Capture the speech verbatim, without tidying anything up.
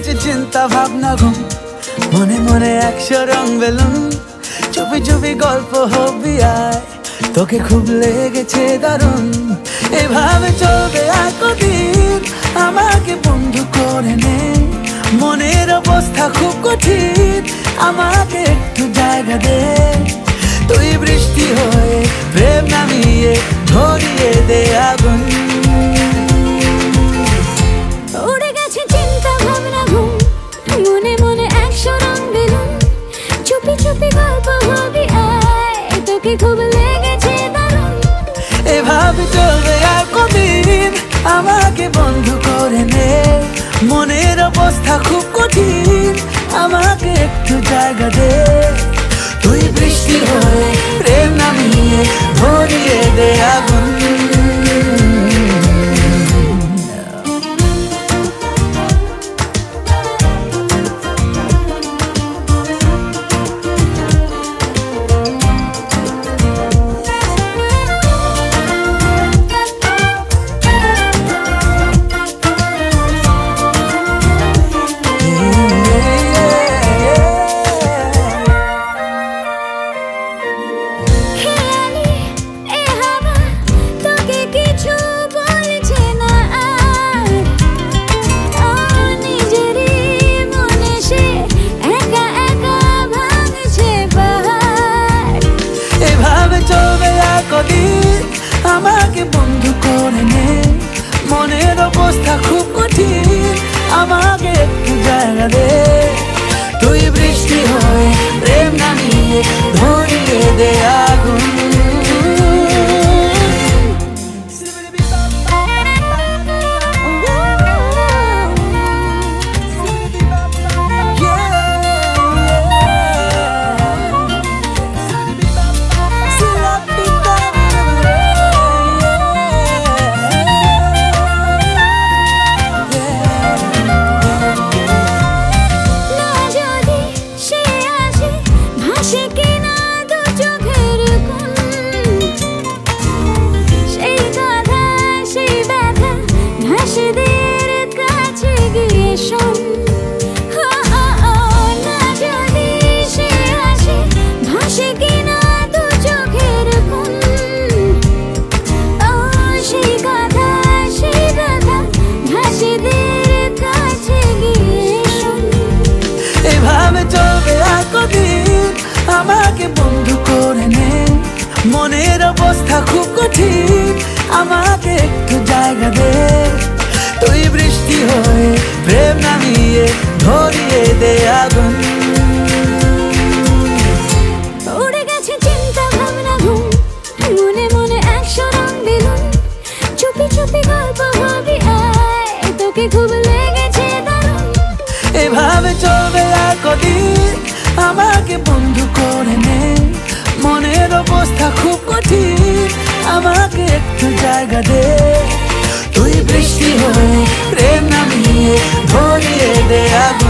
গেছে চিন্তা ভাবনা ঘুম মনে মনে একশো রং বেলুন চুপি চুপি গল্প হবি আয় তোকে খুব লেগেছে দারুণ এভাবে চলবে আর কদিন আমাকে বন্ধু করে নে মনের অবস্থা খুব কঠিন আমাকে একটু জায়গা দে তুই বৃষ্টি হয়ে প্রেম নামিয়ে ধরিয়ে দে আগুন উড়ে গেছে চিন্তা ভাবনা ঘুম মনে মনে একশো রং বেলুন চুপি চুপি গল্প হবি আয় তোকে খুব লেগেছে দারুণ এভাবে চলবে আর কদিন আমাকে বন্ধু করে নে মনের অবস্থা খুব কঠিন আমাকে একটু জায়গা দে তুই বৃষ্টি হয়ে প্রেম নামিয়ে ধরিয়ে দে আগুন আমাকে বন্ধু করে নে মনের অবস্থা খুব কঠিন আমাকে একটু জায়গা দে তুই বৃষ্টি হয়ে প্রেম নামিয়ে ধরিয়ে দে আগুন আমাকে বন্ধু করে নে মনের অবস্থা খুব কঠিন আমাকে একটু জায়গা দে তুই বৃষ্টি হয়ে প্রেম নামিয়ে ধরিয়ে দে আগুন উড়ে গেছে চিন্তা ভাবনা ঘুম মনে মনে একশো রং বেলুন চুপি চুপি গল্প হবি আয় তোকে খুব লেগেছে দারুণ এভাবে চলবে আর কদিন আমাকে বন্ধু করে নে মনের অবস্থা খুব কঠিন আমাকে একটু জায়গা দে তুই বৃষ্টি হয়ে প্রেম নামিয়ে ধরিয়ে দে আগুন